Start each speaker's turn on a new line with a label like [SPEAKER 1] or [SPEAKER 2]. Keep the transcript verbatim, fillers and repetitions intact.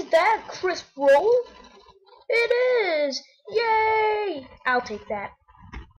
[SPEAKER 1] Ain't that crisp roll? It is! Yay! I'll take that.